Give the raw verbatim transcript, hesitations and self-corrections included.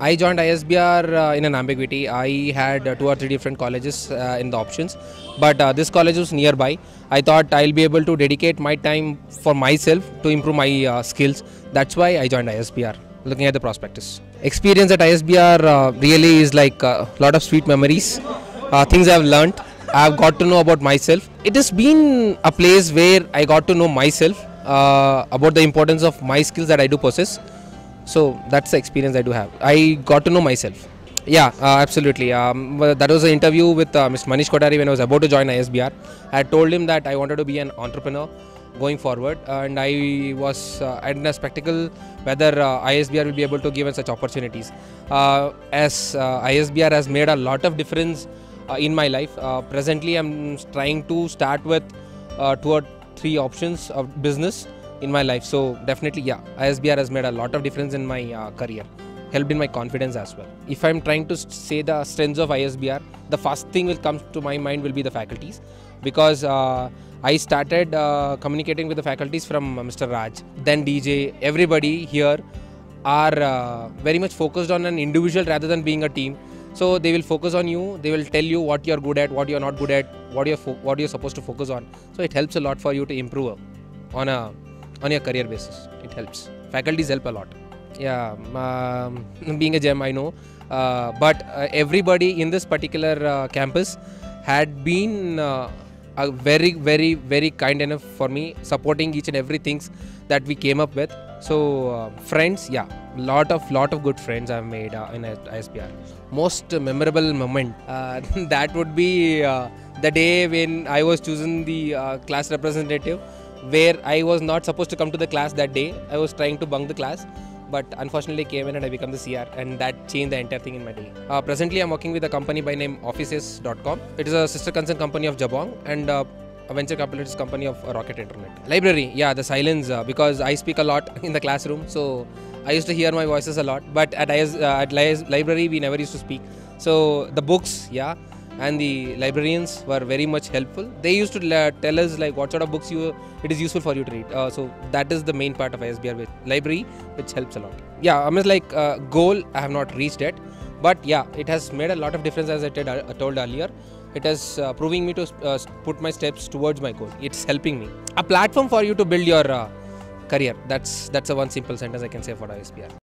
I joined I S B R uh, in an ambiguity. I had uh, two or three different colleges uh, in the options, but uh, this college was nearby. I thought I'll be able to dedicate my time for myself to improve my uh, skills. That's why I joined I S B R, looking at the prospectus. Experience at I S B R uh, really is like a lot of sweet memories, uh, things I've learned. I've got to know about myself. It has been a place where I got to know myself, uh, about the importance of my skills that I do possess. So that's the experience I do have. I got to know myself. Yeah, uh, absolutely. Um, well, that was an interview with uh, Mister Manish Kothari when I was about to join I S B R. I had told him that I wanted to be an entrepreneur going forward, uh, and I was uh, in a spectacle whether uh, I S B R will be able to give us such opportunities. Uh, as uh, I S B R has made a lot of difference uh, in my life. Uh, presently, I'm trying to start with uh, two or three options of business in my life. So definitely, yeah, I S B R has made a lot of difference in my uh, career, helped in my confidence as well. If I'm trying to say the strengths of I S B R, the first thing will come to my mind will be the faculties, because uh, I started uh, communicating with the faculties from uh, Mister Raj, then D J. Everybody here are uh, very much focused on an individual rather than being a team. So they will focus on you. They will tell you what you're good at, what you're not good at, what you're what you're supposed to focus on. So it helps a lot for you to improve on a on your career basis. It helps. Faculties help a lot. Yeah, um, being a gem, I know, uh, but uh, everybody in this particular uh, campus had been uh, a very, very, very kind enough for me, supporting each and every things that we came up with. So uh, friends, yeah, lot of lot of good friends I've made uh, in I S B R. Most memorable moment, uh, that would be uh, the day when I was chosen the uh, class representative, where I was not supposed to come to the class that day. I was trying to bunk the class, but unfortunately came in and I became the C R, and that changed the entire thing in my day. Uh, presently, I'm working with a company by name offices dot com. It is a sister concern company of Jabong and uh, a venture capitalist company of uh, Rocket Internet. Library, yeah, the silence, uh, because I speak a lot in the classroom, so I used to hear my voices a lot. But at, uh, at library, we never used to speak. So the books, yeah, and the librarians were very much helpful. They used to tell us like what sort of books you it is useful for you to read. Uh, so that is the main part of I S B R library, which helps a lot. Yeah, I mean, like uh, goal I have not reached yet, but yeah, it has made a lot of difference, as I told earlier. It is uh, proving me to uh, put my steps towards my goal. It's helping me. A platform for you to build your uh, career. That's that's a one simple sentence I can say for I S B R.